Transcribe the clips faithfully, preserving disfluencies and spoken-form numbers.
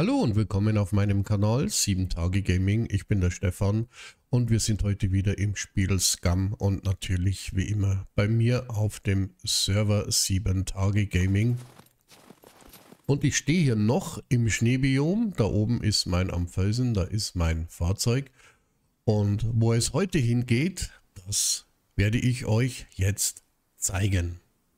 Hallo und willkommen auf meinem Kanal sieben Tage Gaming. Ich bin der Stefan und wir sind heute wieder im Spiel Scum und natürlich wie immer bei mir auf dem Server sieben Tage Gaming. Und ich stehe hier noch im Schneebiom. Da oben ist mein am Felsen, da ist mein Fahrzeug. Und wo es heute hingeht, das werde ich euch jetzt zeigen.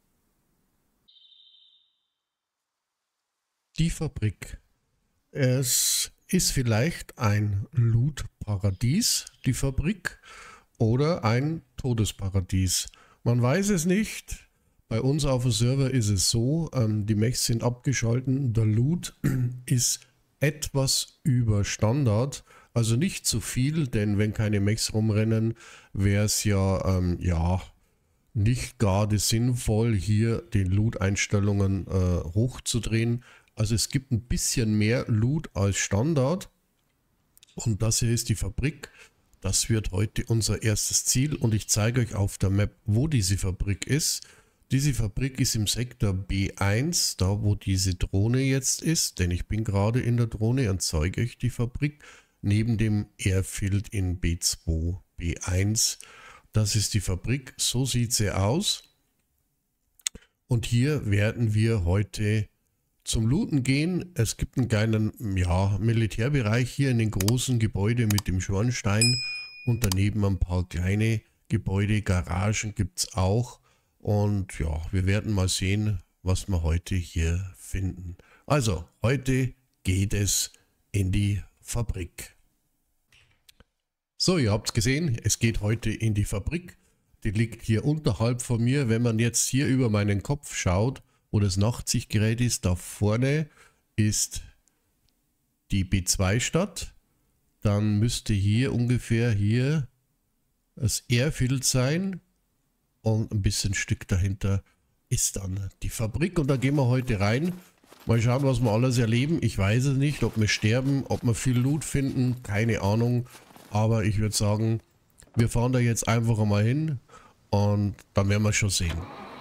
Die Fabrik. Es ist vielleicht ein Loot-Paradies, die Fabrik, oder ein Todesparadies. Man weiß es nicht. Bei uns auf dem Server ist es so, ähm, die Mechs sind abgeschalten. Der Loot ist etwas über Standard, also nicht zu viel, denn wenn keine Mechs rumrennen, wäre es ja, ähm, ja nicht gerade sinnvoll, hier den Loot-Einstellungen äh, hochzudrehen. Also es gibt ein bisschen mehr Loot als Standard und das hier ist die Fabrik. Das wird heute unser erstes Ziel und ich zeige euch auf der Map, wo diese Fabrik ist. Diese Fabrik ist im Sektor B eins, da wo diese Drohne jetzt ist, denn ich bin gerade in der Drohne und zeige euch die Fabrik neben dem Airfield in B zwei, B eins. Das ist die Fabrik, so sieht sie aus und hier werden wir heute zum Looten gehen. Es gibt einen kleinen ja, Militärbereich hier in den großen Gebäude mit dem Schornstein und daneben ein paar kleine Gebäude, Garagen gibt es auch. Und ja, wir werden mal sehen, was wir heute hier finden. Also, heute geht es in die Fabrik. So, ihr habt es gesehen, es geht heute in die Fabrik. Die liegt hier unterhalb von mir. Wenn man jetzt hier über meinen Kopf schaut, wo das Nachtsichtgerät ist, da vorne ist die B zwei Stadt. Dann müsste hier ungefähr hier das Airfield sein und ein bisschen Stück dahinter ist dann die Fabrik und da gehen wir heute rein. Mal schauen, was wir alles erleben. Ich weiß es nicht, ob wir sterben, ob wir viel Loot finden, keine Ahnung. Aber ich würde sagen, wir fahren da jetzt einfach mal hin und dann werden wir schon sehen.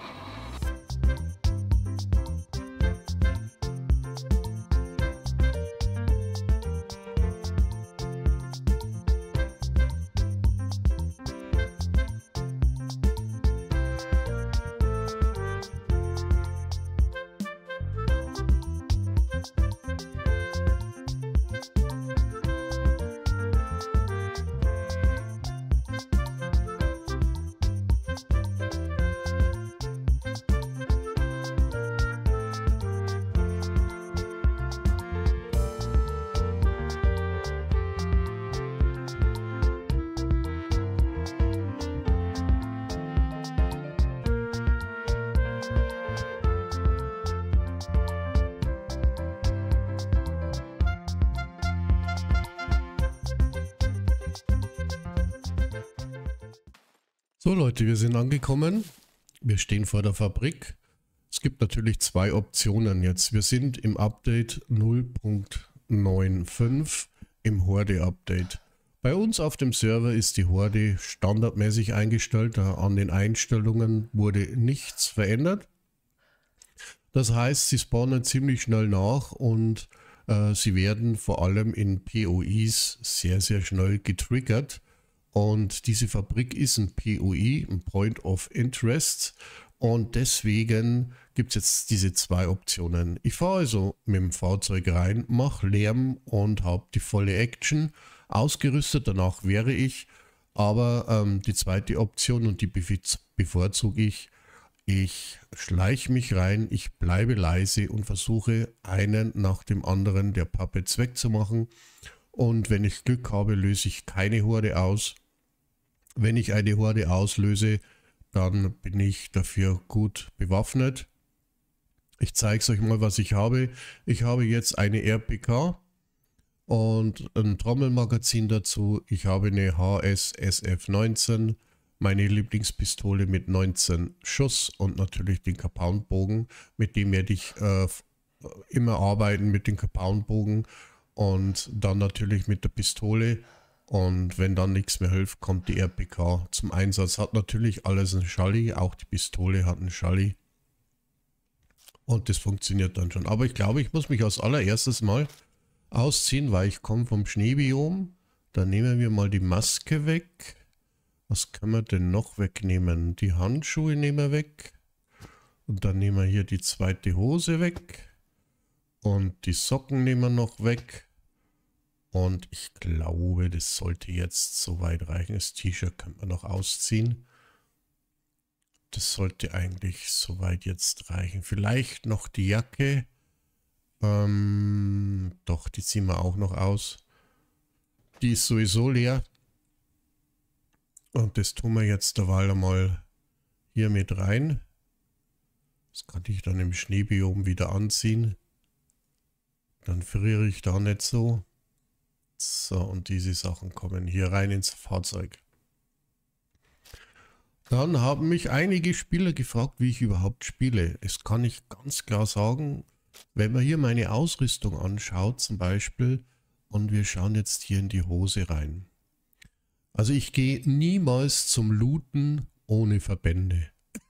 So Leute, wir sind angekommen. Wir stehen vor der Fabrik. Es gibt natürlich zwei Optionen jetzt. Wir sind im Update null Punkt fünfundneunzig im Horde-Update. Bei uns auf dem Server ist die Horde standardmäßig eingestellt. An den Einstellungen wurde nichts verändert. Das heißt, sie spawnen ziemlich schnell nach und äh, sie werden vor allem in P O Is sehr, sehr schnell getriggert. Und diese Fabrik ist ein P O I, ein Point of Interest. Und deswegen gibt es jetzt diese zwei Optionen. Ich fahre also mit dem Fahrzeug rein, mache Lärm und habe die volle Action ausgerüstet. Danach wäre ich. Aber ähm, die zweite Option, und die bevorzuge ich, ich schleiche mich rein, ich bleibe leise und versuche einen nach dem anderen der Puppets wegzumachen. Und wenn ich Glück habe, löse ich keine Horde aus. Wenn ich eine Horde auslöse, dann bin ich dafür gut bewaffnet. Ich zeige es euch mal, was ich habe. Ich habe jetzt eine R P K und ein Trommelmagazin dazu. Ich habe eine H S S F neunzehn, meine Lieblingspistole mit neunzehn Schuss und natürlich den Compound-Bogen. Mit dem werde ich äh, immer arbeiten, mit dem Compound-Bogen und dann natürlich mit der Pistole. Und wenn dann nichts mehr hilft, kommt die R P K zum Einsatz. Hat natürlich alles einen Schalli, auch die Pistole hat einen Schalli. Und das funktioniert dann schon. Aber ich glaube, ich muss mich als allererstes mal Ausziehen, weil ich komme vom Schneebiom. Dann nehmen wir mal die Maske weg. Was können wir denn noch wegnehmen? Die Handschuhe nehmen wir weg. Und dann nehmen wir hier die zweite Hose weg. Und die Socken nehmen wir noch weg. Und ich glaube, das sollte jetzt soweit reichen. Das T-Shirt könnte man noch ausziehen. Das sollte eigentlich soweit jetzt reichen. Vielleicht noch die Jacke. Ähm, doch, die ziehen wir auch noch aus. Die ist sowieso leer. Und das tun wir jetzt derweil einmal hier mit rein. Das kann ich dann im Schneebiom wieder anziehen. Dann friere ich da nicht so. So, und diese Sachen kommen hier rein ins Fahrzeug. Dann haben mich einige Spieler gefragt, wie ich überhaupt spiele. Es kann ich ganz klar sagen, wenn man hier meine Ausrüstung anschaut zum Beispiel, und wir schauen jetzt hier in die Hose rein. Also ich gehe niemals zum Looten ohne Verbände.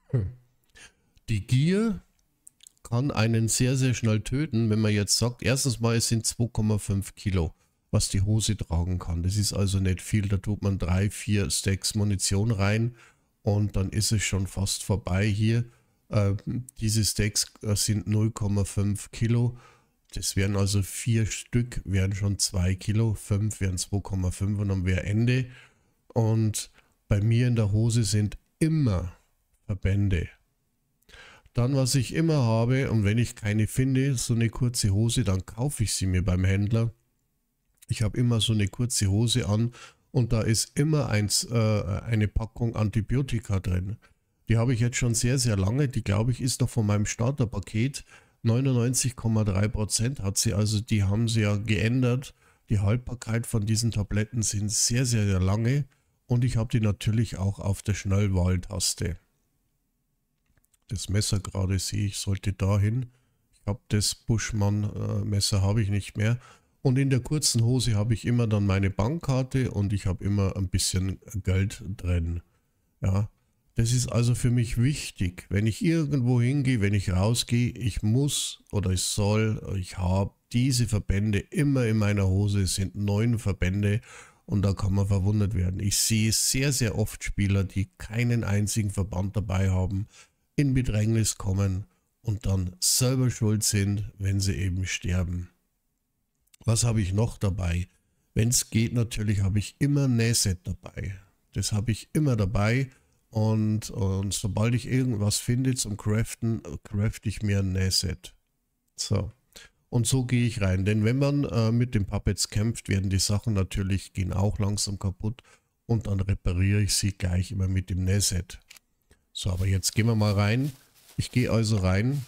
Die Gier kann einen sehr, sehr schnell töten, wenn man jetzt sagt, erstens mal, es sind zwei Komma fünf Kilo, was die Hose tragen kann. Das ist also nicht viel, da tut man drei, vier Stacks Munition rein und dann ist es schon fast vorbei hier. Äh, diese Stacks sind null Komma fünf Kilo. Das wären also vier Stück, wären schon zwei Kilo, fünf wären zwei Komma fünf und dann wäre Ende. Und bei mir in der Hose sind immer Verbände. Dann, was ich immer habe, und wenn ich keine finde, so eine kurze Hose, dann kaufe ich sie mir beim Händler. Ich habe immer so eine kurze Hose an und da ist immer eins, äh, eine Packung Antibiotika drin. Die habe ich jetzt schon sehr, sehr lange. Die, glaube ich, ist noch von meinem Starterpaket. neunundneunzig Komma drei Prozent hat sie, also die haben sie ja geändert. Die Haltbarkeit von diesen Tabletten sind sehr, sehr, sehr lange. Und ich habe die natürlich auch auf der Schnellwahltaste. Das Messer gerade sehe ich, sollte dahin. Ich habe das Buschmann-Messer habe ich nicht mehr. Und in der kurzen Hose habe ich immer dann meine Bankkarte und ich habe immer ein bisschen Geld drin. Ja, das ist also für mich wichtig. Wenn ich irgendwo hingehe, wenn ich rausgehe, ich muss oder ich soll, ich habe diese Verbände immer in meiner Hose. Es sind neun Verbände. Und da kann man verwundert werden. Ich sehe sehr, sehr oft Spieler, die keinen einzigen Verband dabei haben, in Bedrängnis kommen und dann selber schuld sind, wenn sie eben sterben. Was habe ich noch dabei? Wenn es geht, natürlich habe ich immer ein Nähset dabei. Das habe ich immer dabei und, und sobald ich irgendwas finde zum Craften, crafte ich mir ein Nähset. So. Und so gehe ich rein, denn wenn man äh, mit den Puppets kämpft, werden die Sachen natürlich, gehen auch langsam kaputt und dann repariere ich sie gleich immer mit dem Nähset. So, aber jetzt gehen wir mal rein. Ich gehe also rein.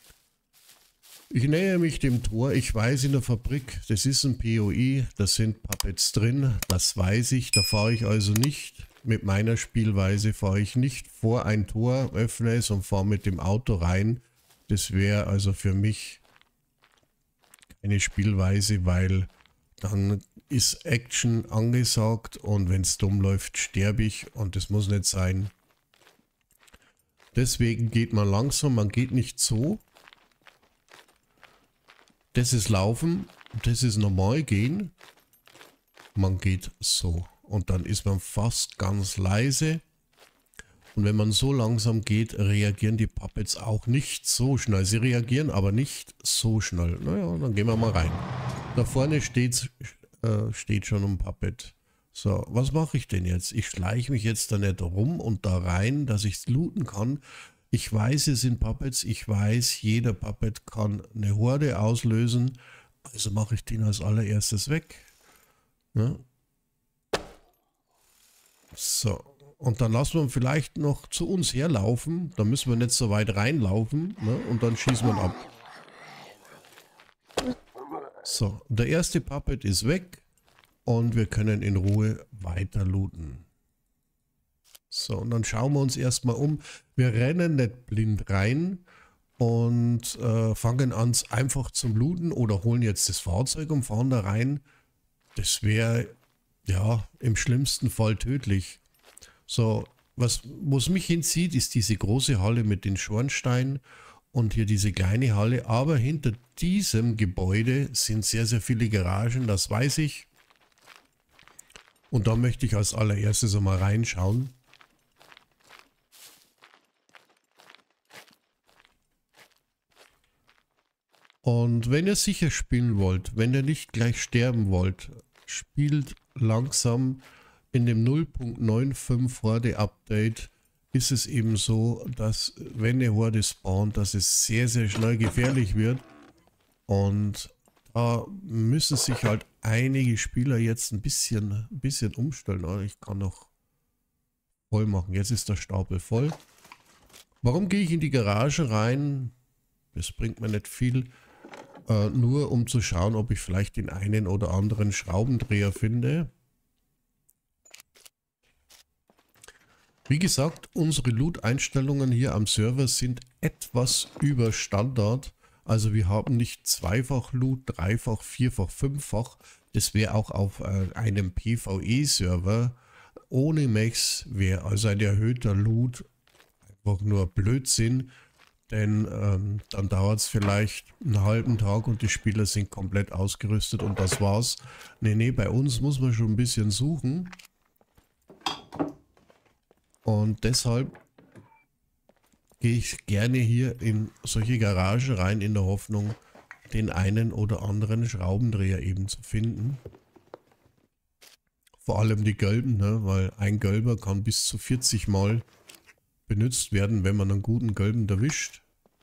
Ich nähe mich dem Tor. Ich weiß in der Fabrik, das ist ein P O I, da sind Puppets drin, das weiß ich. Da fahre ich also nicht, mit meiner Spielweise fahre ich nicht vor ein Tor, öffne es und fahre mit dem Auto rein. Das wäre also für mich eine Spielweise, weil dann ist Action angesagt und wenn es dumm läuft, sterbe ich und das muss nicht sein. Deswegen geht man langsam, man geht nicht so. Das ist Laufen, das ist normal gehen. Man geht so und dann ist man fast ganz leise. Und wenn man so langsam geht, reagieren die Puppets auch nicht so schnell. Sie reagieren aber nicht so schnell. Naja, dann gehen wir mal rein. Da vorne steht, äh, steht schon ein Puppet. So, was mache ich denn jetzt? Ich schleiche mich jetzt da nicht rum und da rein, dass ich es looten kann. Ich weiß, es sind Puppets. Ich weiß, jeder Puppet kann eine Horde auslösen. Also mache ich den als allererstes weg. Ja. So. Und dann lassen wir vielleicht noch zu uns herlaufen. Da müssen wir nicht so weit reinlaufen. Ne? Und dann schießen wir ihn ab. So, der erste Puppet ist weg. Und wir können in Ruhe weiter looten. So, und dann schauen wir uns erstmal um. Wir rennen nicht blind rein und äh, fangen an einfach zum Looten oder holen jetzt das Fahrzeug und fahren da rein. Das wäre ja im schlimmsten Fall tödlich. So, was, wo es mich hinzieht, ist diese große Halle mit den Schornsteinen und hier diese kleine Halle, aber hinter diesem Gebäude sind sehr, sehr viele Garagen, das weiß ich. Und da möchte ich als allererstes einmal reinschauen. Und wenn ihr sicher spielen wollt, wenn ihr nicht gleich sterben wollt, spielt langsam. In dem null Punkt fünfundneunzig Horde Update ist es eben so, dass wenn eine Horde spawnt, dass es sehr, sehr schnell gefährlich wird. Und da müssen sich halt einige Spieler jetzt ein bisschen, ein bisschen umstellen. Ich kann noch voll machen. Jetzt ist der Stapel voll. Warum gehe ich in die Garage rein? Das bringt mir nicht viel. Äh, nur um zu schauen, ob ich vielleicht den einen oder anderen Schraubendreher finde. Wie gesagt, unsere Loot-Einstellungen hier am Server sind etwas über Standard. Also wir haben nicht zweifach Loot, dreifach, vierfach, fünffach. Das wäre auch auf äh, einem PvE-Server ohne Mechs, wäre also ein erhöhter Loot einfach nur Blödsinn. Denn ähm, dann dauert es vielleicht einen halben Tag und die Spieler sind komplett ausgerüstet und das war's. Nee, nee, bei uns muss man schon ein bisschen suchen. Und deshalb gehe ich gerne hier in solche Garagen rein, in der Hoffnung, den einen oder anderen Schraubendreher eben zu finden. Vor allem die gelben, ne? Weil ein gelber kann bis zu vierzig Mal benutzt werden, wenn man einen guten gelben erwischt.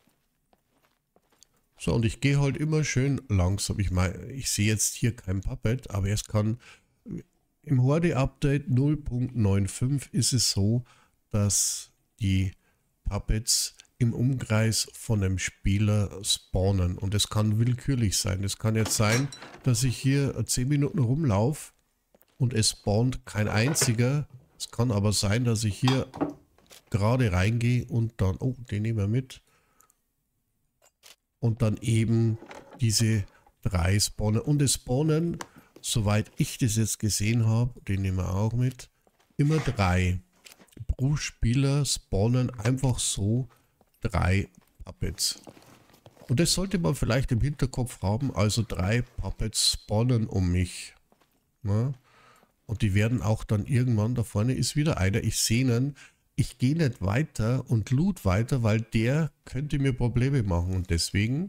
So, und ich gehe halt immer schön langsam. Ich meine, ich sehe jetzt hier kein Puppet, aber es kann... Im Horde-Update null Punkt fünfundneunzig ist es so, dass die Puppets im Umkreis von einem Spieler spawnen. Und es kann willkürlich sein. Es kann jetzt sein, dass ich hier zehn Minuten rumlaufe und es spawnt kein einziger. Es kann aber sein, dass ich hier gerade reingehe und dann... Oh, den nehmen wir mit. Und dann eben diese drei spawnen. Und es spawnen... Soweit ich das jetzt gesehen habe, den nehmen wir auch mit, immer drei. Pro Spieler spawnen einfach so drei Puppets. Und das sollte man vielleicht im Hinterkopf haben, also drei Puppets spawnen um mich. Ja? Und die werden auch dann irgendwann, da vorne ist wieder einer, ich sehe ihn, ich gehe nicht weiter und loot weiter, weil der könnte mir Probleme machen und deswegen...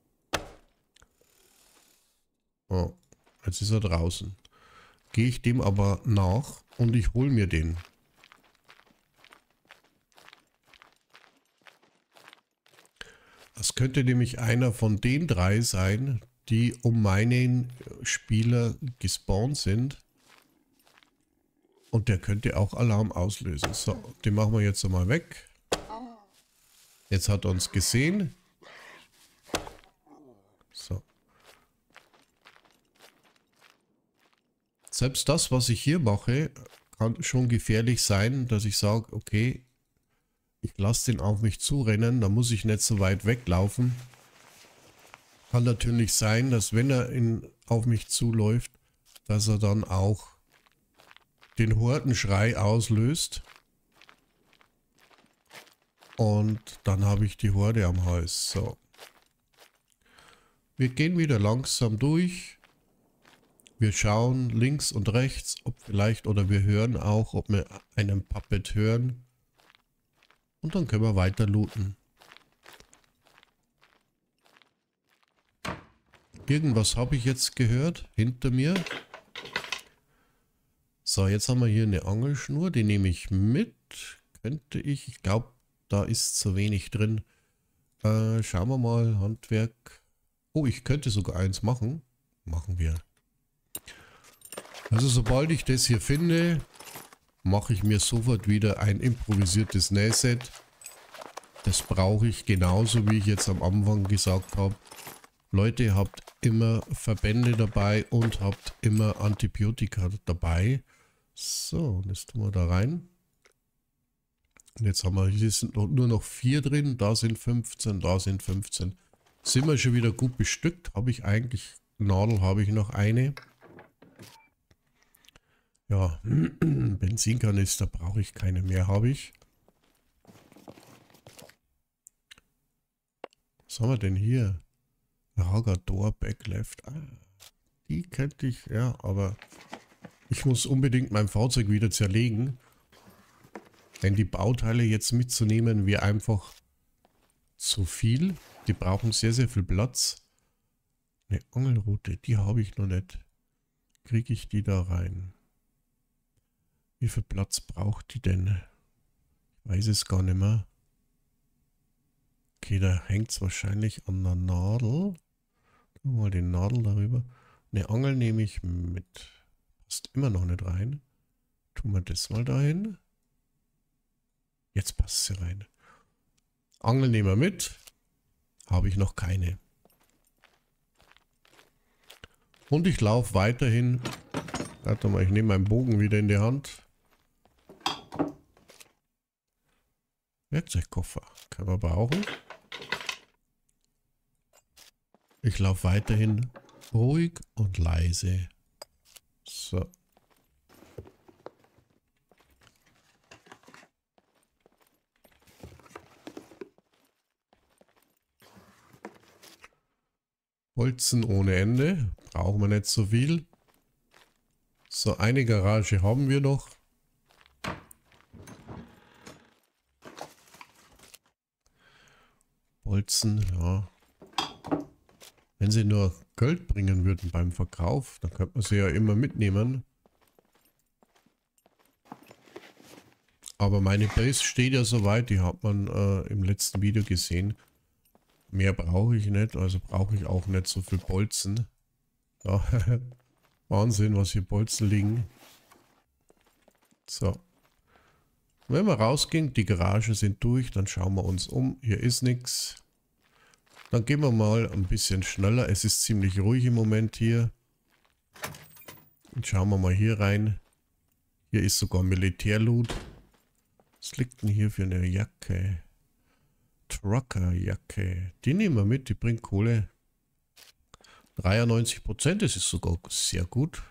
Oh. Jetzt ist er draußen. Gehe ich dem aber nach und ich hole mir den. Das könnte nämlich einer von den drei sein, die um meinen Spieler gespawnt sind. Und der könnte auch Alarm auslösen. So, den machen wir jetzt einmal weg. Jetzt hat er uns gesehen. So. Selbst das, was ich hier mache, kann schon gefährlich sein, dass ich sage, okay, ich lasse den auf mich zurennen, da muss ich nicht so weit weglaufen. Kann natürlich sein, dass wenn er in, auf mich zuläuft, dass er dann auch den Hordenschrei auslöst. Und dann habe ich die Horde am Hals. So. Wir gehen wieder langsam durch. Wir schauen links und rechts, ob vielleicht, oder wir hören auch, ob wir einen Puppet hören. Und dann können wir weiter looten. Irgendwas habe ich jetzt gehört, hinter mir. So, jetzt haben wir hier eine Angelschnur, die nehme ich mit. Könnte ich, ich glaube, da ist zu wenig drin. Äh, schauen wir mal, Handwerk. Oh, ich könnte sogar eins machen. Machen wir. Also sobald ich das hier finde, mache ich mir sofort wieder ein improvisiertes Nähset. Das brauche ich genauso, wie ich jetzt am Anfang gesagt habe. Leute, ihr habt immer Verbände dabei und habt immer Antibiotika dabei. So, das tun wir da rein. Und jetzt haben wir, hier sind nur noch vier drin, da sind fünfzehn, da sind fünfzehn. Sind wir schon wieder gut bestückt. Habe ich eigentlich, Nadel habe ich noch eine. Ja, Benzinkanister brauche ich keine mehr, habe ich. haben wir denn hier? Ragador Backleft. Ah, die könnte ich, ja, aber ich muss unbedingt mein Fahrzeug wieder zerlegen. Denn die Bauteile jetzt mitzunehmen wäre einfach zu viel. Die brauchen sehr, sehr viel Platz. Eine Angelrute, die habe ich noch nicht. Kriege ich die da rein? Wie viel Platz braucht die denn? Ich weiß es gar nicht mehr. Okay, da hängt es wahrscheinlich an der Nadel. Mal die Nadel darüber. Eine Angel nehme ich mit. Passt immer noch nicht rein. Tun wir das mal dahin. Jetzt passt sie rein. Angel nehmen wir mit. Habe ich noch keine. Und ich laufe weiterhin. Warte mal, ich nehme meinen Bogen wieder in die Hand. Werkzeugkoffer. Können wir brauchen. Ich laufe weiterhin ruhig und leise. So. Holzen ohne Ende. Brauchen wir nicht so viel. So, eine Garage haben wir noch. Bolzen, ja. Wenn sie nur Geld bringen würden beim Verkauf, dann könnte man sie ja immer mitnehmen. Aber meine Base steht ja soweit, die hat man äh, im letzten Video gesehen. Mehr brauche ich nicht, also brauche ich auch nicht so viel Bolzen. Ja, Wahnsinn, was hier Bolzen liegen. So. Wenn wir rausgehen, die Garagen sind durch, dann schauen wir uns um. Hier ist nichts. Dann gehen wir mal ein bisschen schneller. Es ist ziemlich ruhig im Moment hier. Und schauen wir mal hier rein. Hier ist sogar Militärloot. Was liegt denn hier für eine Jacke? Truckerjacke. Die nehmen wir mit, die bringt Kohle. dreiundneunzig Prozent, das ist sogar sehr gut.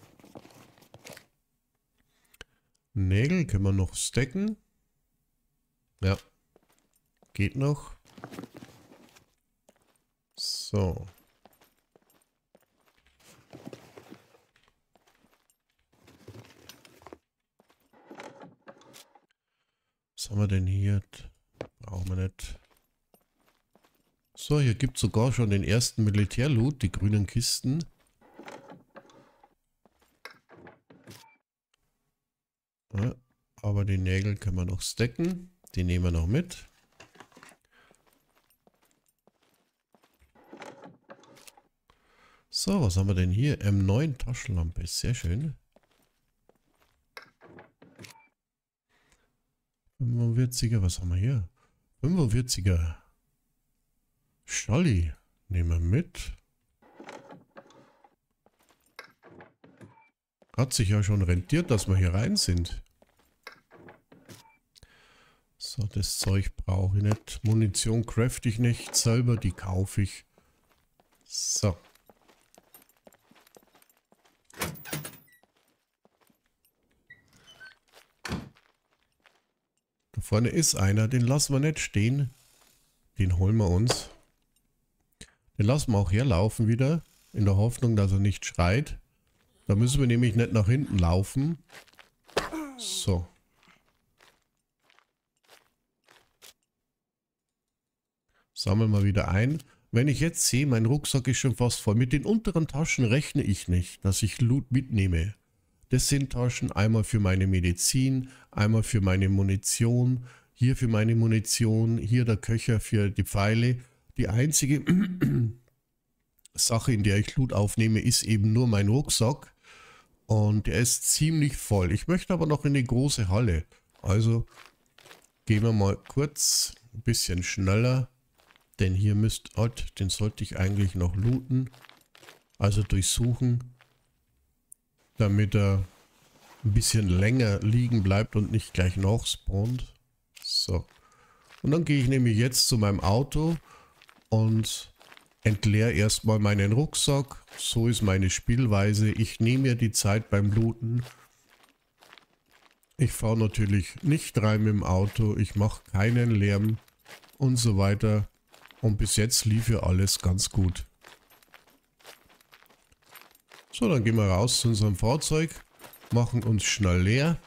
Nägel können wir noch stacken. Ja, geht noch. So. Was haben wir denn hier? Brauchen wir nicht. So, hier gibt es sogar schon den ersten Militärloot, die grünen Kisten. Ja, aber die Nägel können wir noch stacken. Die nehmen wir noch mit. So, was haben wir denn hier? M neun Taschenlampe, sehr schön. fünfundvierziger, was haben wir hier? fünfundvierziger. Scholli, nehmen wir mit. Hat sich ja schon rentiert, dass wir hier rein sind. So, das Zeug brauche ich nicht. Munition crafte ich nicht selber, die kaufe ich. So. Da vorne ist einer, den lassen wir nicht stehen. Den holen wir uns. Den lassen wir auch herlaufen wieder, in der Hoffnung, dass er nicht schreit. Da müssen wir nämlich nicht nach hinten laufen. So. Sammeln wir wieder ein. Wenn ich jetzt sehe, mein Rucksack ist schon fast voll. Mit den unteren Taschen rechne ich nicht, dass ich Loot mitnehme. Das sind Taschen einmal für meine Medizin, einmal für meine Munition, hier für meine Munition, hier der Köcher für die Pfeile. Die einzige Sache, in der ich Loot aufnehme, ist eben nur mein Rucksack. Und der ist ziemlich voll. Ich möchte aber noch in die große Halle. Also gehen wir mal kurz ein bisschen schneller. Denn hier müsst, halt, den sollte ich eigentlich noch looten. Also durchsuchen. Damit er ein bisschen länger liegen bleibt und nicht gleich nachspawnt. So. Und dann gehe ich nämlich jetzt zu meinem Auto und entleere erstmal meinen Rucksack. So ist meine Spielweise. Ich nehme mir die Zeit beim Looten. Ich fahre natürlich nicht rein mit dem Auto. Ich mache keinen Lärm und so weiter. Und bis jetzt lief ja alles ganz gut. So, dann gehen wir raus zu unserem Fahrzeug, machen uns schnell leer.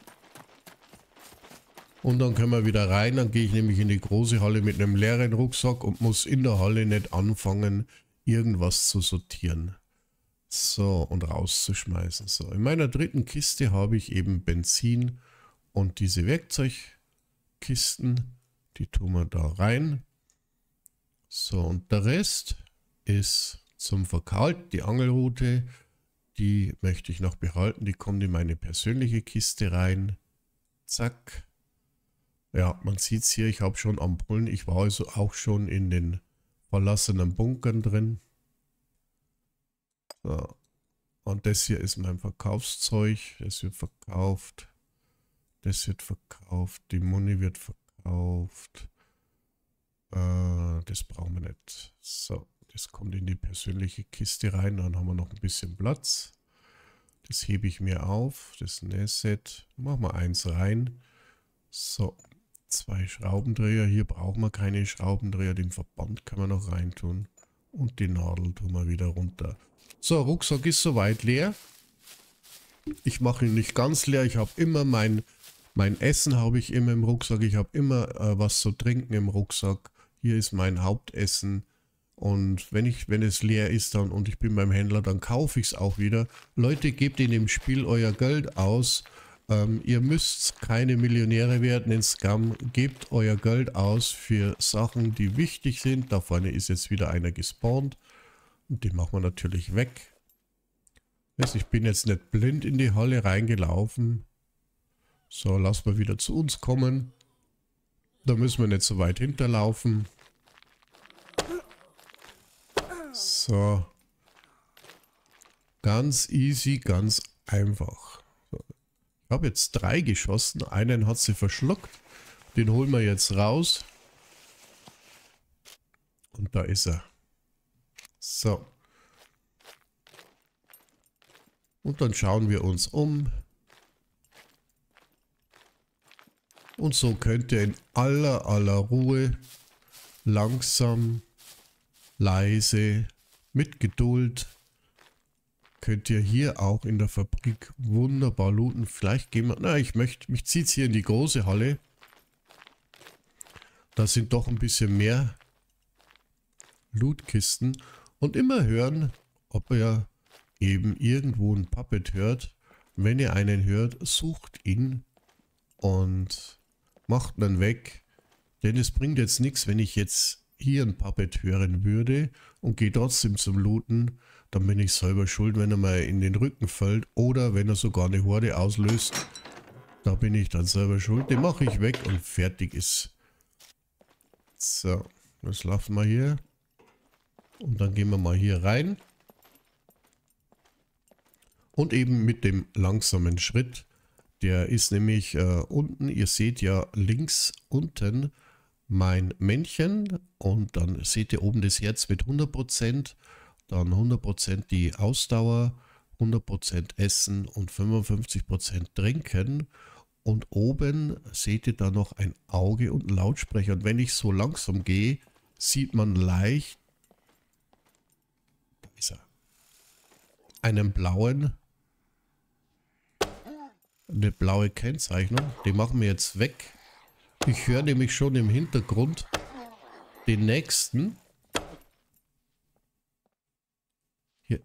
Und dann können wir wieder rein. Dann gehe ich nämlich in die große Halle mit einem leeren Rucksack und muss in der Halle nicht anfangen, irgendwas zu sortieren. So, und rauszuschmeißen. So, in meiner dritten Kiste habe ich eben Benzin und diese Werkzeugkisten. Die tun wir da rein. So, und der Rest ist zum Verkauf. Die Angelrute, die möchte ich noch behalten. Die kommt in meine persönliche Kiste rein. Zack. Ja, man sieht es hier, ich habe schon Ampullen. Ich war also auch schon in den verlassenen Bunkern drin. So. Und das hier ist mein Verkaufszeug. Das wird verkauft. Das wird verkauft. Die Muni wird verkauft. Äh, das brauchen wir nicht. So, das kommt in die persönliche Kiste rein. Dann haben wir noch ein bisschen Platz. Das hebe ich mir auf. Das Nähset. Machen wir eins rein. So, zwei Schraubendreher. Hier brauchen wir keine Schraubendreher. Den Verband können wir noch reintun. Und die Nadel tun wir wieder runter. So, Rucksack ist soweit leer. Ich mache ihn nicht ganz leer. Ich habe immer mein, mein Essen habe ich immer im Rucksack. Ich habe immer äh, was zu trinken im Rucksack. Hier ist mein Hauptessen. Und wenn ich, wenn es leer ist dann und ich bin beim Händler, dann kaufe ich es auch wieder. Leute, gebt in dem Spiel euer Geld aus. Ähm, ihr müsst keine Millionäre werden in Scam. Gebt euer Geld aus für Sachen, die wichtig sind. Da vorne ist jetzt wieder einer gespawnt. Und den machen wir natürlich weg. Ich bin jetzt nicht blind in die Halle reingelaufen. So, lassen wir wieder zu uns kommen. Da müssen wir nicht so weit hinterlaufen. So. Ganz easy, ganz einfach. So. Ich habe jetzt drei geschossen. Einen hat sie verschluckt. Den holen wir jetzt raus. Und da ist er. So. Und dann schauen wir uns um. Und so könnt ihr in aller, aller Ruhe, langsam, leise, mit Geduld, könnt ihr hier auch in der Fabrik wunderbar looten. Vielleicht gehen wir, na, ich möchte, mich zieht es hier in die große Halle. Da sind doch ein bisschen mehr Lootkisten. Und immer hören, ob ihr eben irgendwo ein Puppet hört. Wenn ihr einen hört, sucht ihn und macht dann weg. Denn es bringt jetzt nichts, wenn ich jetzt hier ein Puppet hören würde und gehe trotzdem zum Looten. Dann bin ich selber schuld, wenn er mal in den Rücken fällt oder wenn er sogar eine Horde auslöst. Da bin ich dann selber schuld. Den mache ich weg und fertig ist. So, das lassen wir hier. Und dann gehen wir mal hier rein. Und eben mit dem langsamen Schritt. Der ist nämlich äh, unten, ihr seht ja links unten mein Männchen. Und dann seht ihr oben das Herz mit hundert Prozent. Dann hundert Prozent die Ausdauer, hundert Prozent Essen und fünfundfünfzig Prozent Trinken. Und oben seht ihr da noch ein Auge und einen Lautsprecher. Und wenn ich so langsam gehe, sieht man leicht, da ist er, einen blauen, eine blaue Kennzeichnung. Die machen wir jetzt weg. Ich höre nämlich schon im Hintergrund den nächsten. Hier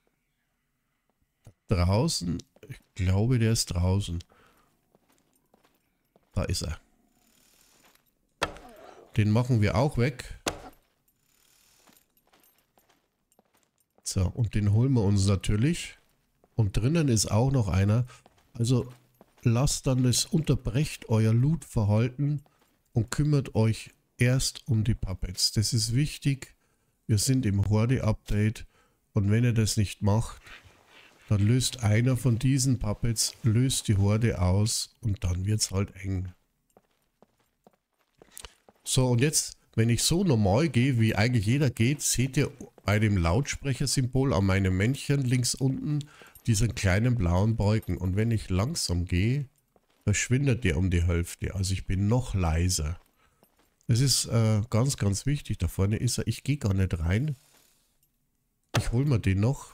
draußen. Ich glaube, der ist draußen. Da ist er. Den machen wir auch weg. So, und den holen wir uns natürlich. Und drinnen ist auch noch einer. Also lasst dann das, unterbrecht euer Loot-Verhalten und kümmert euch erst um die Puppets. Das ist wichtig. Wir sind im Horde-Update und wenn ihr das nicht macht, dann löst einer von diesen Puppets, löst die Horde aus und dann wird es halt eng. So, und jetzt, wenn ich so normal gehe, wie eigentlich jeder geht, seht ihr bei dem Lautsprechersymbol an meinem Männchen links unten diesen kleinen blauen Balken. Und wenn ich langsam gehe, verschwindet der um die Hälfte. Also ich bin noch leiser. Es ist äh, ganz, ganz wichtig. Da vorne ist er. Ich gehe gar nicht rein. Ich hole mir den noch.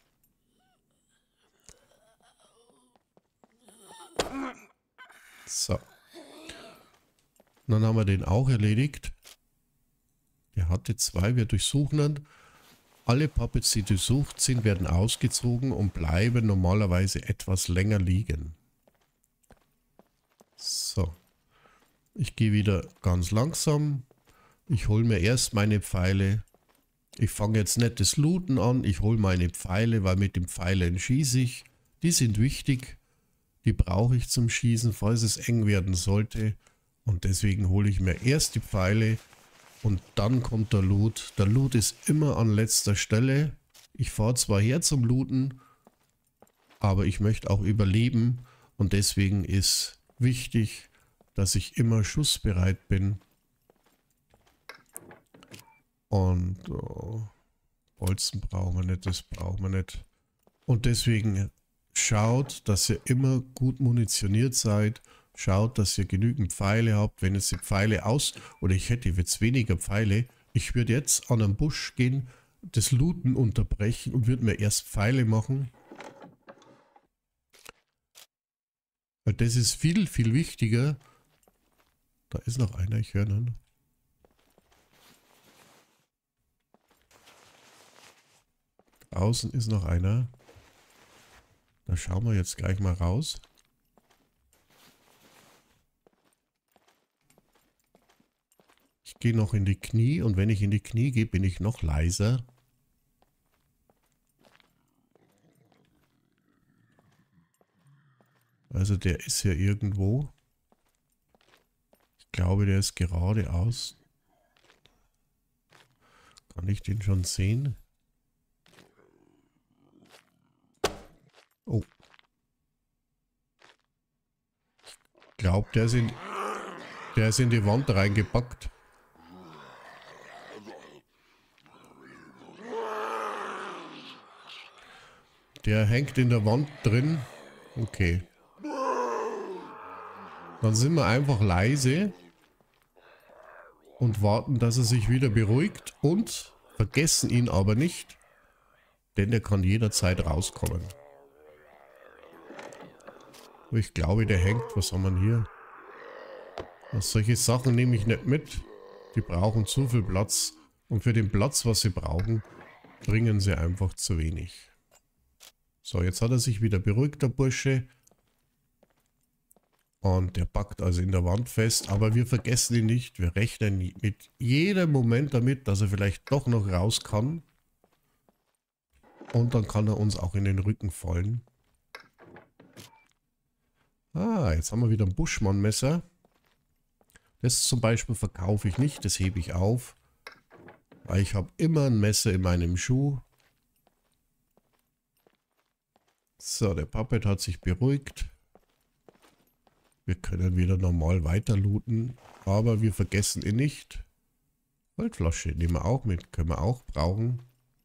So. Dann haben wir den auch erledigt. Der hatte zwei. Wir durchsuchen ihn. Alle Puppets, die durchsucht sind, werden ausgezogen und bleiben normalerweise etwas länger liegen. So. Ich gehe wieder ganz langsam. Ich hole mir erst meine Pfeile. Ich fange jetzt nicht das Looten an. Ich hole meine Pfeile, weil mit den Pfeilen schieße ich. Die sind wichtig. Die brauche ich zum Schießen, falls es eng werden sollte. Und deswegen hole ich mir erst die Pfeile und dann kommt der Loot. Der Loot ist immer an letzter Stelle. Ich fahre zwar her zum Looten, aber ich möchte auch überleben. Und deswegen ist wichtig, dass ich immer schussbereit bin. Und oh, Bolzen brauchen wir nicht, das brauchen wir nicht. Und deswegen schaut, dass ihr immer gut munitioniert seid. Schaut, dass ihr genügend Pfeile habt. Wenn jetzt die Pfeile aus... Oder ich hätte jetzt weniger Pfeile. Ich würde jetzt an einen Busch gehen, das Looten unterbrechen und würde mir erst Pfeile machen. Weil das ist viel, viel wichtiger. Da ist noch einer, ich höre ihn. Draußen ist noch einer. Da schauen wir jetzt gleich mal raus. Ich gehe noch in die Knie und wenn ich in die Knie gehe, bin ich noch leiser. Also der ist hier irgendwo. Ich glaube, der ist geradeaus. Kann ich den schon sehen? Oh. Ich glaube, der ist in, der ist in die Wand reingepackt. Der hängt in der Wand drin. Okay. Dann sind wir einfach leise und warten, dass er sich wieder beruhigt und vergessen ihn aber nicht, denn der kann jederzeit rauskommen. Ich glaube, der hängt. Was haben wir hier? Also solche Sachen nehme ich nicht mit. Die brauchen zu viel Platz. Und für den Platz, was sie brauchen, bringen sie einfach zu wenig. So, jetzt hat er sich wieder beruhigt, der Bursche. Und der packt also in der Wand fest. Aber wir vergessen ihn nicht. Wir rechnen mit jedem Moment damit, dass er vielleicht doch noch raus kann. Und dann kann er uns auch in den Rücken fallen. Ah, jetzt haben wir wieder ein Buschmannmesser. Das zum Beispiel verkaufe ich nicht. Das hebe ich auf. Weil ich habe immer ein Messer in meinem Schuh. So, der Puppet hat sich beruhigt. Wir können wieder normal weiter looten, aber wir vergessen ihn nicht. Goldflasche nehmen wir auch mit, können wir auch brauchen.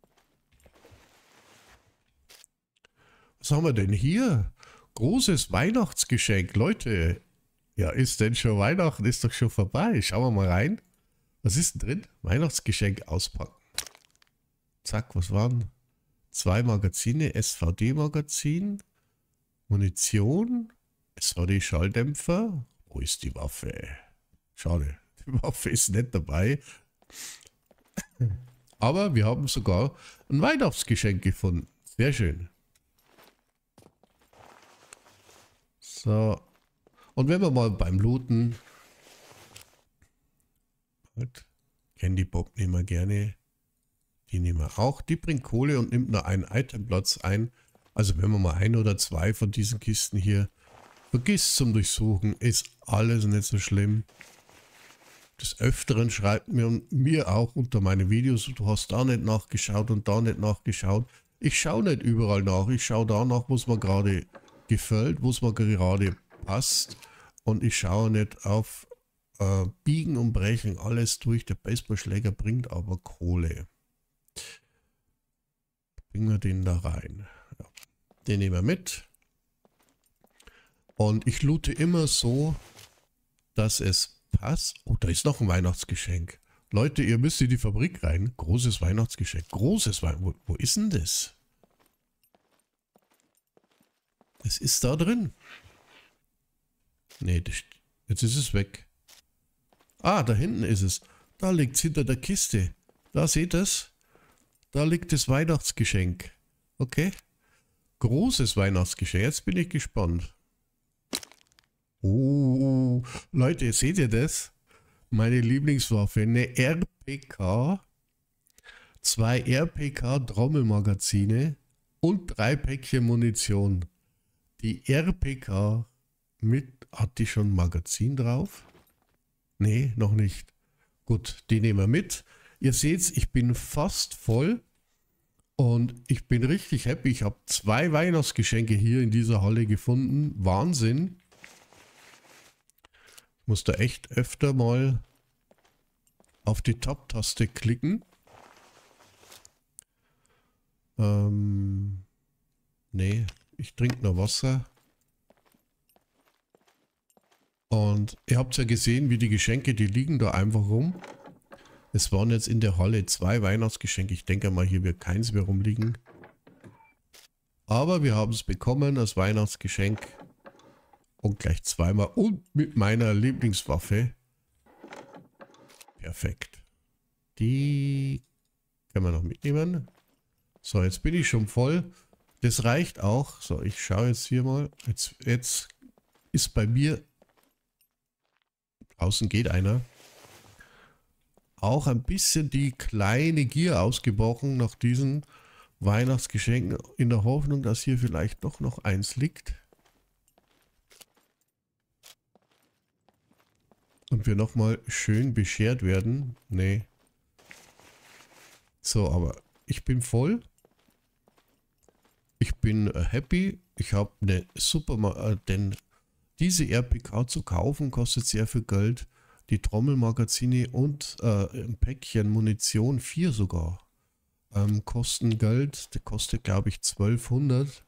Was haben wir denn hier? Großes Weihnachtsgeschenk, Leute. Ja, ist denn schon Weihnachten? Ist doch schon vorbei. Schauen wir mal rein. Was ist denn drin? Weihnachtsgeschenk auspacken. Zack, was waren? Zwei Magazine, S V D-Magazin, Munition, S V D-Schalldämpfer. Wo ist die Waffe? Schade, die Waffe ist nicht dabei. Aber wir haben sogar ein Weihnachtsgeschenk gefunden. Sehr schön. So. Und wenn wir mal beim Looten... Halt. Candy Pop nehmen wir gerne. Die nehmen wir auch. Die bringt Kohle und nimmt nur einen Itemplatz ein. Also wenn man mal ein oder zwei von diesen Kisten hier vergisst zum Durchsuchen, ist alles nicht so schlimm. Des Öfteren schreibt mir, mir auch unter meine Videos, du hast da nicht nachgeschaut und da nicht nachgeschaut. Ich schaue nicht überall nach. Ich schaue da nach, wo es mir gerade gefällt, wo es mir gerade passt. Und ich schaue nicht auf äh, Biegen und Brechen alles durch. Der Baseballschläger bringt aber Kohle. Bringen wir den da rein. Ja. Den nehmen wir mit. Und ich loote immer so, dass es Was? Oh, da ist noch ein Weihnachtsgeschenk. Leute, ihr müsst in die Fabrik rein. Großes Weihnachtsgeschenk. Großes Weihnachtsgeschenk. Wo, wo ist denn das? Es ist da drin. Nee, das, jetzt ist es weg. Ah, da hinten ist es. Da liegt es hinter der Kiste. Da seht ihr es. Da liegt das Weihnachtsgeschenk. Okay. Großes Weihnachtsgeschenk. Jetzt bin ich gespannt. Oh, Leute, seht ihr das? Meine Lieblingswaffe. Eine R P K. Zwei R P K-Trommelmagazine und drei Päckchen Munition. Die R P K mit, hat die schon ein Magazin drauf? Nee, noch nicht. Gut, die nehmen wir mit. Ihr seht, ich bin fast voll und ich bin richtig happy. Ich habe zwei Weihnachtsgeschenke hier in dieser Halle gefunden. Wahnsinn. Ich muss da echt öfter mal auf die Tab-Taste klicken. Ähm, nee, ich trinke noch Wasser. Und ihr habt ja gesehen, wie die Geschenke, die liegen da einfach rum. Es waren jetzt in der Halle zwei Weihnachtsgeschenke. Ich denke mal, hier wird keins mehr rumliegen. Aber wir haben es bekommen als Weihnachtsgeschenk. Und gleich zweimal. Und mit meiner Lieblingswaffe. Perfekt. Die können wir noch mitnehmen. So, jetzt bin ich schon voll. Das reicht auch. So, ich schaue jetzt hier mal. Jetzt, jetzt ist bei mir... Draußen geht einer. Auch ein bisschen die kleine Gier ausgebrochen nach diesen Weihnachtsgeschenken. In der Hoffnung, dass hier vielleicht doch noch eins liegt. Und wir nochmal schön beschert werden. Nee. So, aber ich bin voll. Ich bin äh, happy. Ich habe eine super... Äh, denn diese R P K zu kaufen kostet sehr viel Geld. Die Trommelmagazine und äh, ein Päckchen Munition, vier sogar, ähm, kosten Geld. Der kostet, glaube ich, zwölfhundert.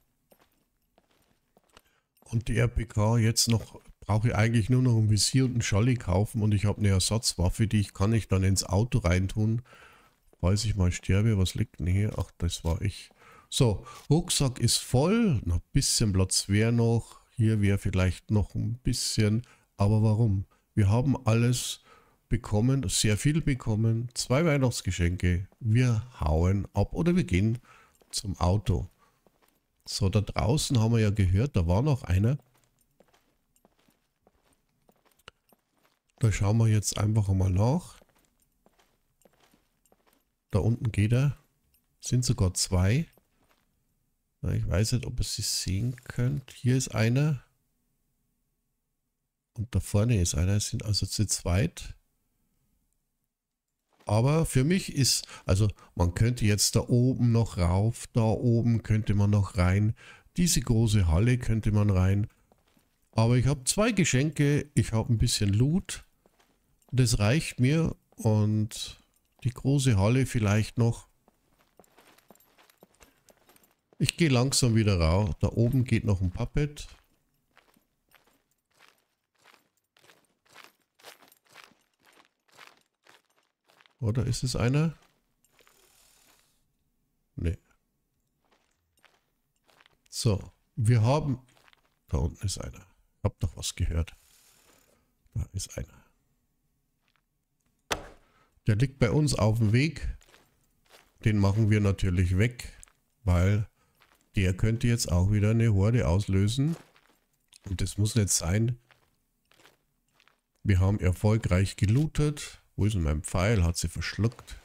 Und die R P K jetzt noch... Brauche ich eigentlich nur noch ein Visier und ein Scholli kaufen und ich habe eine Ersatzwaffe, die ich kann ich dann ins Auto reintun, falls ich mal sterbe. Was liegt denn hier? Ach, das war ich. So, Rucksack ist voll, noch ein bisschen Platz wäre noch. Hier wäre vielleicht noch ein bisschen, aber warum? Wir haben alles bekommen, sehr viel bekommen, zwei Weihnachtsgeschenke. Wir hauen ab oder wir gehen zum Auto. So, da draußen haben wir ja gehört, da war noch einer. Da schauen wir jetzt einfach mal nach. Da unten geht er. Sind sogar zwei. Ich weiß nicht, ob ihr sie sehen könnt. Hier ist einer. Und da vorne ist einer. Es sind also zu zweit. Aber für mich ist, also man könnte jetzt da oben noch rauf. Da oben könnte man noch rein. Diese große Halle könnte man rein. Aber ich habe zwei Geschenke. Ich habe ein bisschen Loot. Das reicht mir. Und die große Halle vielleicht noch. Ich gehe langsam wieder raus. Da oben geht noch ein Puppet. Oder ist es einer? Nee. So, wir haben... Da unten ist einer. Ich habe noch was gehört. Da ist einer. Der liegt bei uns auf dem Weg. Den machen wir natürlich weg, weil... Der könnte jetzt auch wieder eine Horde auslösen. Und das muss nicht sein. Wir haben erfolgreich gelootet. Wo ist denn mein Pfeil? Hat sie verschluckt.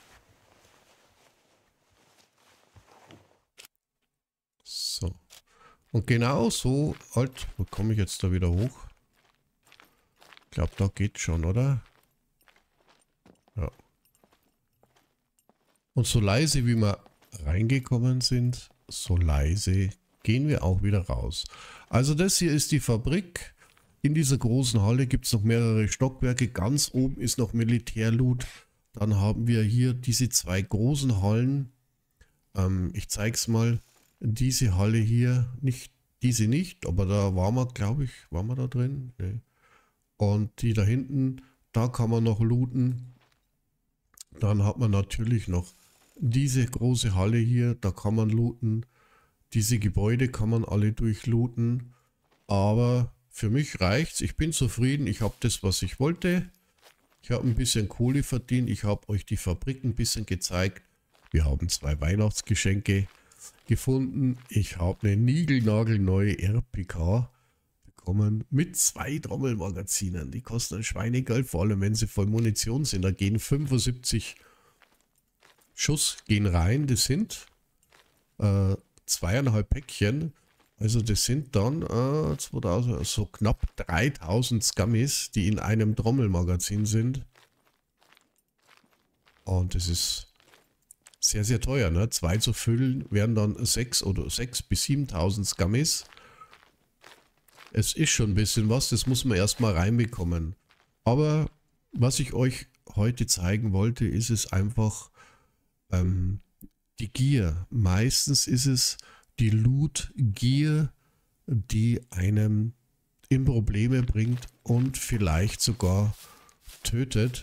So. Und genau so, halt, wo komme ich jetzt da wieder hoch? Ich glaube, da geht schon, oder? Ja. Und so leise, wie wir reingekommen sind, so leise gehen wir auch wieder raus. Also das hier ist die Fabrik. In dieser großen Halle gibt es noch mehrere Stockwerke. Ganz oben ist noch Militärloot. Dann haben wir hier diese zwei großen Hallen. Ähm, ich zeige es mal. Diese Halle hier, nicht diese nicht, aber da waren wir, glaube ich, waren wir da drin? Nee. Und die da hinten, da kann man noch looten. Dann hat man natürlich noch diese große Halle hier, da kann man looten. Diese Gebäude kann man alle durchlooten. Aber für mich reicht's. Ich bin zufrieden. Ich habe das, was ich wollte. Ich habe ein bisschen Kohle verdient. Ich habe euch die Fabrik ein bisschen gezeigt. Wir haben zwei Weihnachtsgeschenke gefunden. Ich habe eine niegelnagelneue R P K bekommen mit zwei Trommelmagazinen. Die kosten ein Schweinegeld, vor allem wenn sie voll Munition sind. Da gehen fünfundsiebzig Schuss gehen rein. Das sind äh, zweieinhalb Päckchen. Also das sind dann äh, zweitausend, so knapp dreitausend Scummies, die in einem Trommelmagazin sind. Und das ist sehr, sehr teuer. Ne? Zwei zu füllen wären dann sechs oder sechs bis siebentausend Scummies. Es ist schon ein bisschen was, das muss man erstmal reinbekommen. Aber was ich euch heute zeigen wollte, ist es einfach ähm, die Gier. Meistens ist es die Loot-Gier, die einem in Probleme bringt und vielleicht sogar tötet.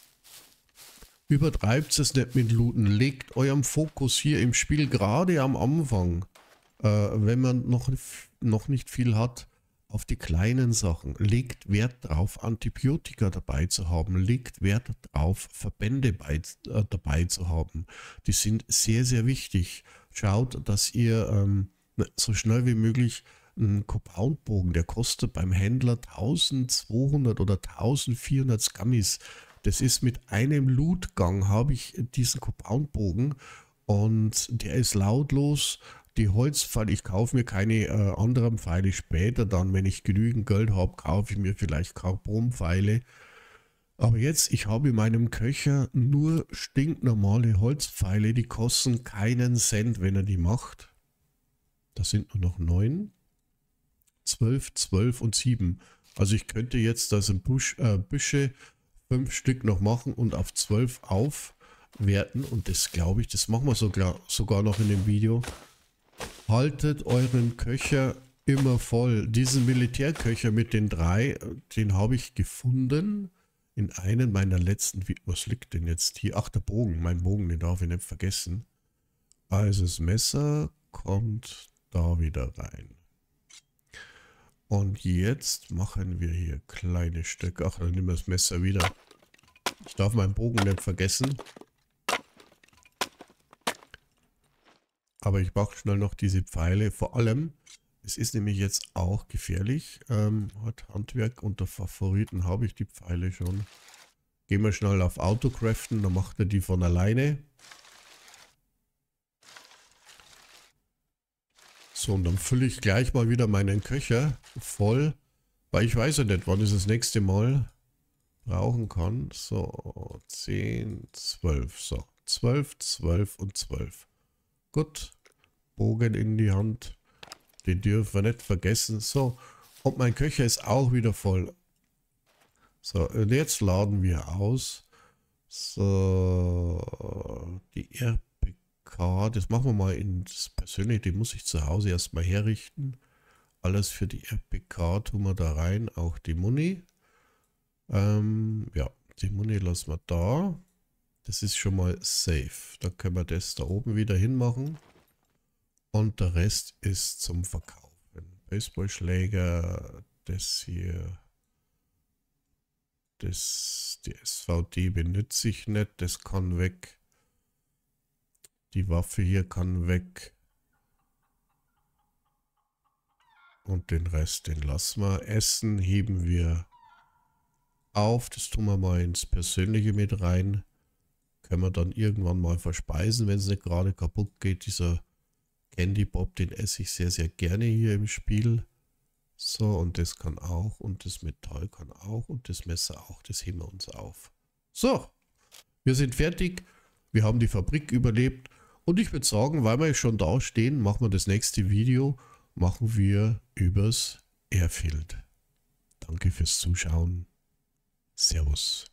Übertreibt es nicht mit Looten. Legt eurem Fokus hier im Spiel, gerade am Anfang, äh, wenn man noch, noch nicht viel hat, auf die kleinen Sachen. Legt Wert darauf, Antibiotika dabei zu haben. Legt Wert darauf, Verbände bei, äh, dabei zu haben. Die sind sehr, sehr wichtig. Schaut, dass ihr ähm, so schnell wie möglich einen Compoundbogen, der kostet beim Händler eintausendzweihundert oder eintausendvierhundert Scummies. Das ist mit einem Lootgang, habe ich diesen Compoundbogen und der ist lautlos. Die Holzpfeile, ich kaufe mir keine äh, anderen Pfeile später, dann wenn ich genügend Geld habe, kaufe ich mir vielleicht Carbonpfeile. Aber jetzt, ich habe in meinem Köcher nur stinknormale Holzpfeile, die kosten keinen Cent, wenn er die macht. Das sind nur noch neun, zwölf, zwölf und sieben. Also ich könnte jetzt das in Busch, äh, Büsche fünf Stück noch machen und auf zwölf aufwerten. Und das glaube ich, das machen wir sogar, sogar noch in dem Video. Haltet euren Köcher immer voll. Diesen Militärköcher mit den drei, den habe ich gefunden in einem meiner letzten Videos. Was liegt denn jetzt hier? Ach, der Bogen. Mein Bogen, den darf ich nicht vergessen. Also das Messer kommt da wieder rein. Und jetzt machen wir hier kleine Stücke. Ach, dann nehmen wir das Messer wieder. Ich darf meinen Bogen nicht vergessen. Aber ich mache schnell noch diese Pfeile. Vor allem, es ist nämlich jetzt auch gefährlich. Ähm, hat Handwerk unter Favoriten habe ich die Pfeile schon. Gehen wir schnell auf Autocraften, dann macht er die von alleine. So, und dann fülle ich gleich mal wieder meinen Köcher voll. Weil ich weiß ja nicht, wann ich das nächste Mal brauchen kann. So, zehn, zwölf. So, zwölf, zwölf und zwölf. Gut, Bogen in die Hand, den dürfen wir nicht vergessen. So, und mein Köcher ist auch wieder voll. So, und jetzt laden wir aus. So, die R P K, das machen wir mal ins Persönliche, die muss ich zu Hause erstmal herrichten. Alles für die R P K tun wir da rein, auch die Muni. Ähm, ja, die Muni lassen wir da. Das ist schon mal safe. Da können wir das da oben wieder hinmachen. Und der Rest ist zum Verkaufen. Baseballschläger, das hier. Das, die S V D benutze ich nicht. Das kann weg. Die Waffe hier kann weg. Und den Rest, den lassen wir. Essen heben wir auf. Das tun wir mal ins Persönliche mit rein. Können wir dann irgendwann mal verspeisen, wenn es nicht gerade kaputt geht. Dieser Candy Bob, den esse ich sehr, sehr gerne hier im Spiel. So, und das kann auch. Und das Metall kann auch. Und das Messer auch. Das heben wir uns auf. So, wir sind fertig. Wir haben die Fabrik überlebt. Und ich würde sagen, weil wir schon da stehen, machen wir das nächste Video. Machen wir übers Airfield. Danke fürs Zuschauen. Servus.